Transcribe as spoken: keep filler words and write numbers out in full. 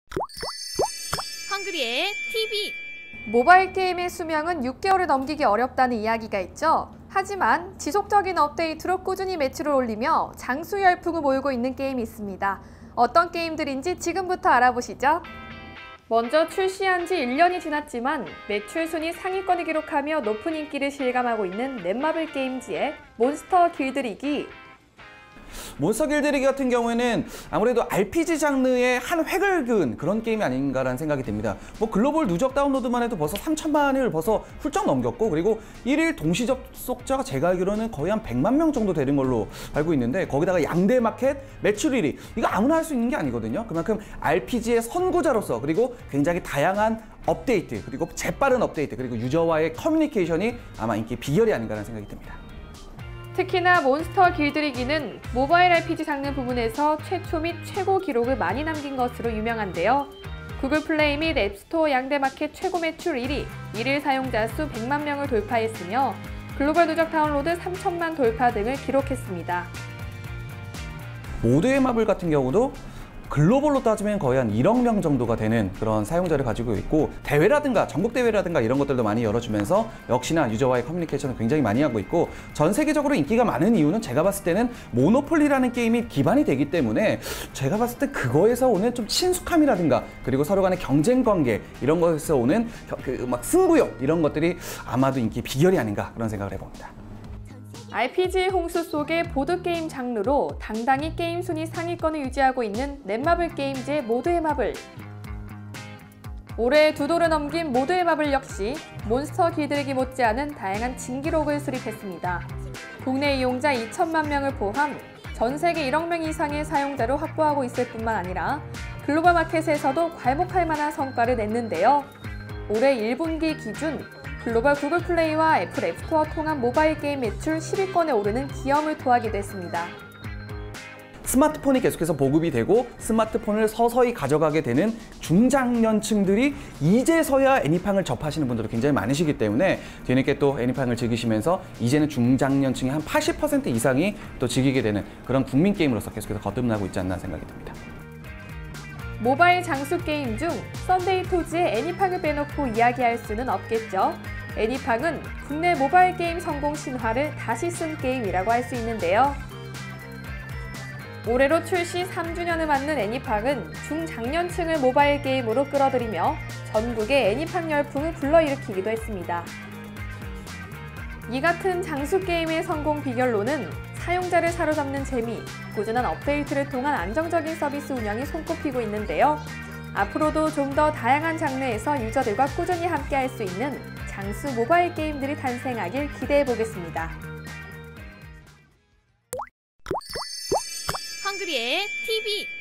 헝그리의 티비. 모바일 게임의 수명은 육 개월을 넘기기 어렵다는 이야기가 있죠. 하지만 지속적인 업데이트로 꾸준히 매출을 올리며 장수 열풍을 모으고 있는 게임이 있습니다. 어떤 게임들인지 지금부터 알아보시죠. 먼저 출시한 지 일 년이 지났지만 매출 순위 상위권을 기록하며 높은 인기를 실감하고 있는 넷마블 게임즈의 몬스터 길들이기. 몬스터 길들이기 같은 경우에는 아무래도 알피지 장르의 한 획을 그은 그런 게임이 아닌가라는 생각이 듭니다. 뭐 글로벌 누적 다운로드만 해도 벌써 삼천만을 벌써 훌쩍 넘겼고, 그리고 일일 동시 접속자가 제가 알기로는 거의 한 백만 명 정도 되는 걸로 알고 있는데, 거기다가 양대 마켓 매출 일 위, 이거 아무나 할 수 있는 게 아니거든요. 그만큼 알피지의 선구자로서, 그리고 굉장히 다양한 업데이트, 그리고 재빠른 업데이트, 그리고 유저와의 커뮤니케이션이 아마 인기 비결이 아닌가라는 생각이 듭니다. 특히나 몬스터 길들이기는 모바일 알피지 장르 부분에서 최초 및 최고 기록을 많이 남긴 것으로 유명한데요. 구글 플레이 및 앱스토어 양대마켓 최고 매출 일 위, 일일 사용자 수 백만 명을 돌파했으며 글로벌 누적 다운로드 삼천만 돌파 등을 기록했습니다. 모드의 마블 같은 경우도 글로벌로 따지면 거의 한 일억 명 정도가 되는 그런 사용자를 가지고 있고, 대회라든가 전국 대회라든가 이런 것들도 많이 열어주면서 역시나 유저와의 커뮤니케이션을 굉장히 많이 하고 있고, 전 세계적으로 인기가 많은 이유는 제가 봤을 때는 모노폴리라는 게임이 기반이 되기 때문에, 제가 봤을 때 그거에서 오는 좀 친숙함이라든가, 그리고 서로 간의 경쟁 관계, 이런 것에서 오는 그 막 승부욕, 이런 것들이 아마도 인기 비결이 아닌가 그런 생각을 해봅니다. 알피지 홍수 속의 보드게임 장르로 당당히 게임 순위 상위권을 유지하고 있는 넷마블 게임즈의 모드의 마블. 올해 두 돌을 넘긴 모드의 마블 역시 몬스터 길들이기 못지않은 다양한 진기록을 수립했습니다. 국내 이용자 이천만 명을 포함 전 세계 일억 명 이상의 사용자로 확보하고 있을 뿐만 아니라 글로벌 마켓에서도 괄목할 만한 성과를 냈는데요. 올해 일 분기 기준 글로벌 구글 플레이와 애플 앱스토어 통한 모바일 게임 매출 십 위권에 오르는 기염을 토하기도 했습니다. 스마트폰이 계속해서 보급이 되고 스마트폰을 서서히 가져가게 되는 중장년층들이 이제서야 애니팡을 접하시는 분들도 굉장히 많으시기 때문에, 뒤늦게 또 애니팡을 즐기시면서 이제는 중장년층의 한 팔십 퍼센트 이상이 또 즐기게 되는 그런 국민 게임으로서 계속해서 거듭나고 있지 않나 생각이 듭니다. 모바일 장수 게임 중 썬데이 토즈의 애니팡을 빼놓고 이야기할 수는 없겠죠. 애니팡은 국내 모바일 게임 성공 신화를 다시 쓴 게임이라고 할 수 있는데요. 올해로 출시 삼 주년을 맞는 애니팡은 중장년층을 모바일 게임으로 끌어들이며 전국의 애니팡 열풍을 불러일으키기도 했습니다. 이 같은 장수 게임의 성공 비결로는 사용자를 사로잡는 재미, 꾸준한 업데이트를 통한 안정적인 서비스 운영이 손꼽히고 있는데요. 앞으로도 좀 더 다양한 장르에서 유저들과 꾸준히 함께할 수 있는 장수 모바일 게임들이 탄생하길 기대해보겠습니다. 헝그리의 티비.